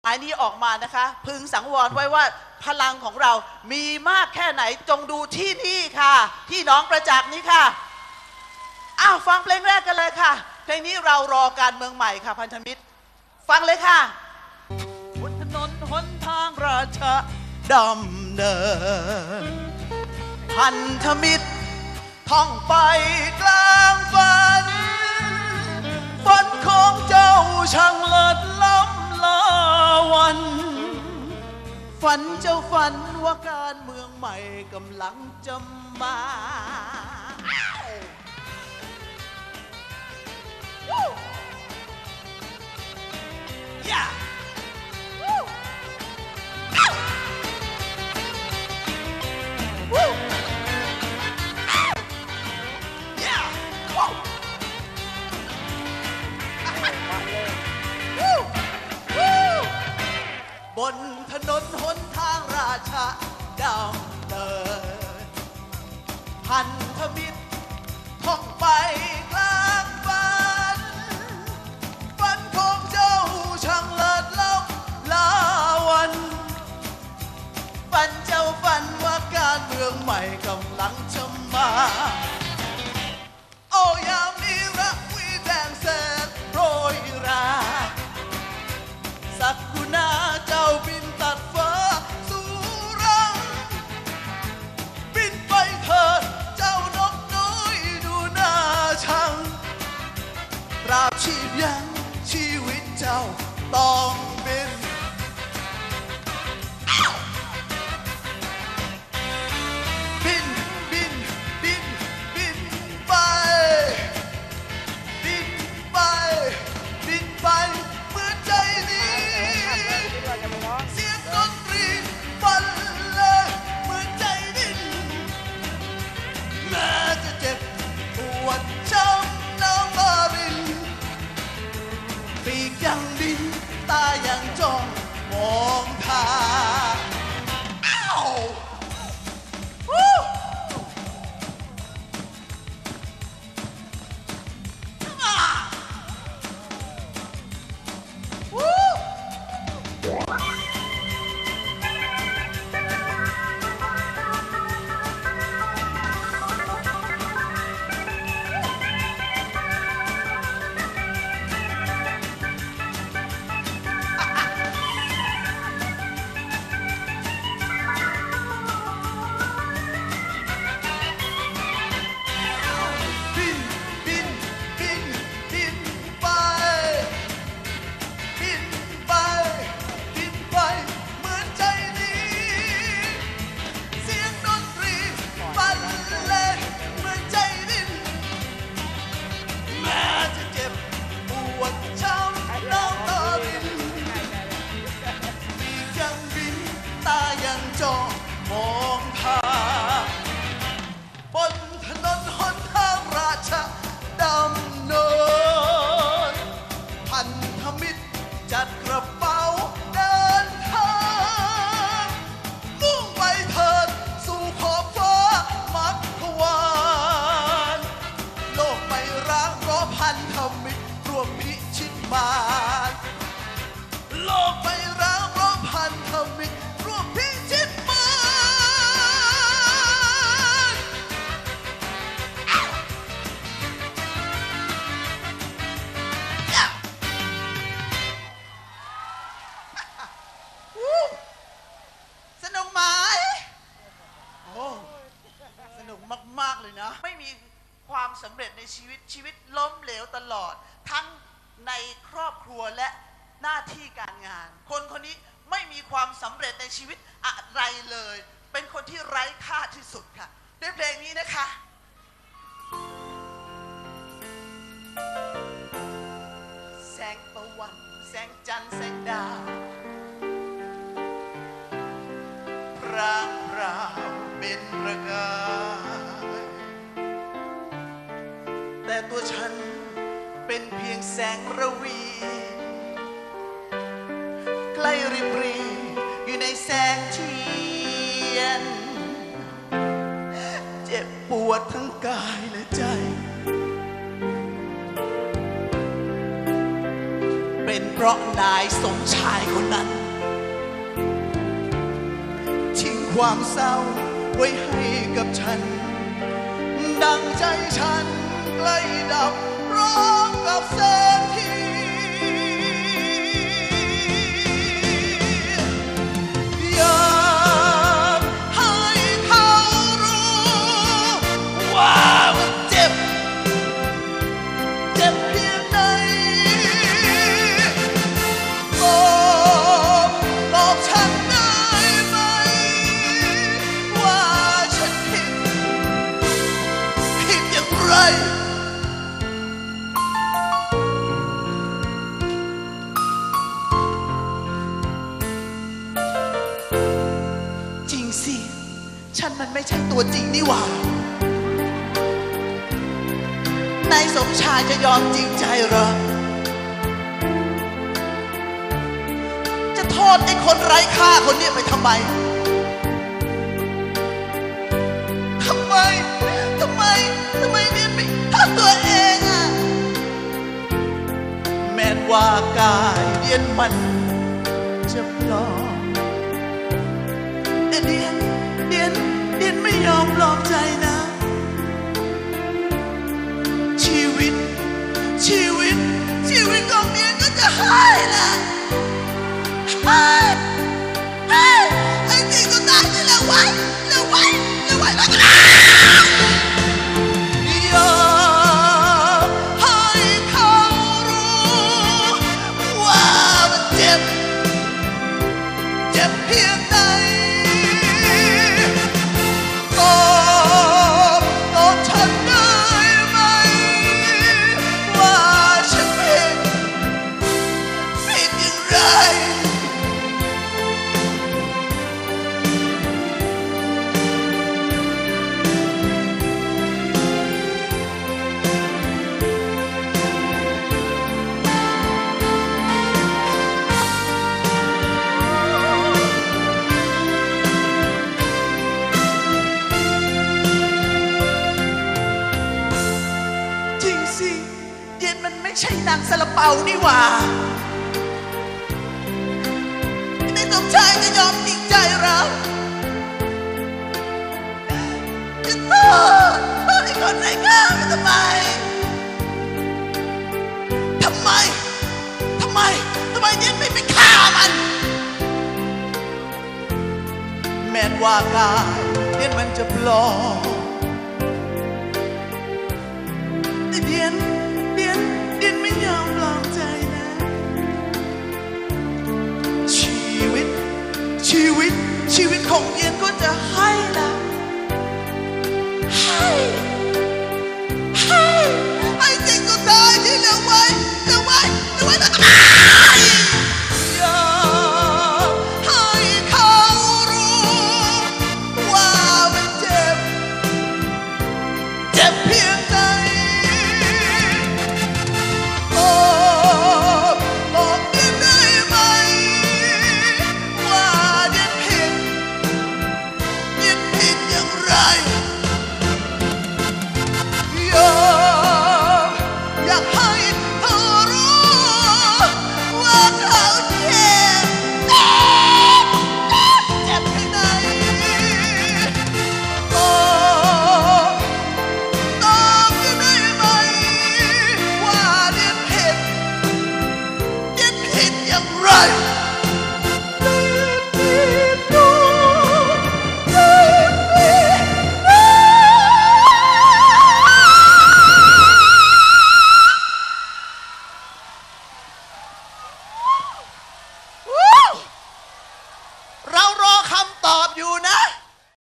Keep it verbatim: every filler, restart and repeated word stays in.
อันนี้ออกมานะคะพึงสังวรไว้ว่าพลังของเรามีมากแค่ไหนจงดูที่นี่ค่ะที่หนองประจักษ์นี้ค่ะอ้าวฟังเพลงแรกกันเลยค่ะเพลงนี้เรารอการเมืองใหม่ค่ะพันธมิตรฟังเลยค่ะบนถนนหนทางราชดำเนินพันธมิตรท่องไปกลางฝันฝันของเจ้าช่างเลิศล้ำลาวันฝันเจ้าฝันว่าการเมืองใหม่กำลังจะมาYeah! Woo! Ow! Woo! Ow! Yeah! Woo! Woo! Woo! บนถนนหนทางราชดำเนินพันธมิตรท่องไปกลางฝันฝันของเจ้าช่างเลิศล้ำลาวันฝันเจ้าฝันว่าการเมืองใหม่กำลังจะมาโอ้ยามนี้รักวีแดงแสนโปรยราสักกุณาเจ้าบินตัดฟ้าสู่รังบินไปเถิดเจ้านกน้อยดูหน้าช่างตราบชีพยังชีวิตเจ้าต้องบินบินบินบินบินไปบินไปบินไปเมื่อใจนี้เสียงดนตรีบรรเลงเมื่อใจดิ้นแม้จะเจ็บปวดช้ำน้ำตารินปีกยังบินตายังจ้องมองทางอ้าววู้อ่าวู้บินบินบินบินไปบินไปบินไปเหมือนใจนี้เสียงดนตรีบรรเลงเหมือนใจดิ้นแม้จะเจ็บปวดช้ำน้ำตารินปีกยังบินตายังจ้องมองทางบนถนนหนทางราชดำเนินพันธมิตรจัดกระเป๋าเดินทางมุ่งไปเถิดสู่ขอบฟ้ามัคควานโลกไม่ร้างเพราะพันธมิตรร่วมพิชิตมารโลกไม่ร้างเพราะพันธมิตรร่วมพิชิตมารวู้สนุกไหมโอ้สนุกมากๆเลยนะไม่มีความสำเร็จในชีวิตชีวิตล้มเหลวตลอดทั้งในครอบครัวและหน้าที่การงานคนคนนี้ไม่มีความสำเร็จในชีวิตอะไรเลยเป็นคนที่ไร้ค่าที่สุดค่ะด้วยเพลงนี้นะคะแสงตะวันแสงจันทร์แสงดาวพร่างพราวเป็นประกายแต่ตัวฉันเป็นเพียงแสงระวีใกล้ริบรีอยู่ในแสงเทียนเจ็บปวดทั้งกายและใจเป็นเพราะนายสมชายคนนั้นความเศร้าไว้ให้กับฉันดังใจฉันใกล้ดับร้องกับแสงที่อยากให้เขารู้ว่ามันเจ็บเจ็บเพียงไหนบอกบอกฉันได้ไหมว่าฉันผิดผิดอย่างไรจริงสิฉันมันไม่ใช่ตัวจริงนี่หว่านายสมชายจะยอมจริงใจเหรอจะโทษไอ้คนไร้ค่าคนนี้ไปทำไมทำไมทำไมทำไมเนี่ยไม่ทำตัวเองอ่ะแม้ว่ากายเดียนมันจะปลอมแต่เดียนเดียนเดียนไม่ยอมปลอมใจนะชีวิตชีวิตชีวิตของเดียนก็จะให้ละให้ให้ไอ้จริงก็ได้ที่เราไว้เราไว้เราไว้เราก็ได้อยากให้เขารู้ว่ามันเจ็บเจ็บเพียงไหนบอกบอกฉันได้ไหมว่าฉันผิดผิดอย่างไรจริงสิเย็นมันไม่ใช่นางซาลาเปานี่หว่าในสมชายจะยอมจริงใจเหรอจะโทษโทษไอ้คนไร้ค่าทำไมทำไมทำไมทำไมเย็นไม่ไปฆ่ามันแม้ว่ากายเย็นมันจะปลอมแต่เดียนเดียนเดียนไม่ยอมปลอมใจนะชีวิตชีวิตชีวิตของเดียนก็จะให้ละให้ให้ให้จริงก็ได้ที่เหลือไว้เหลือไว้เหลือไว้แล้วก็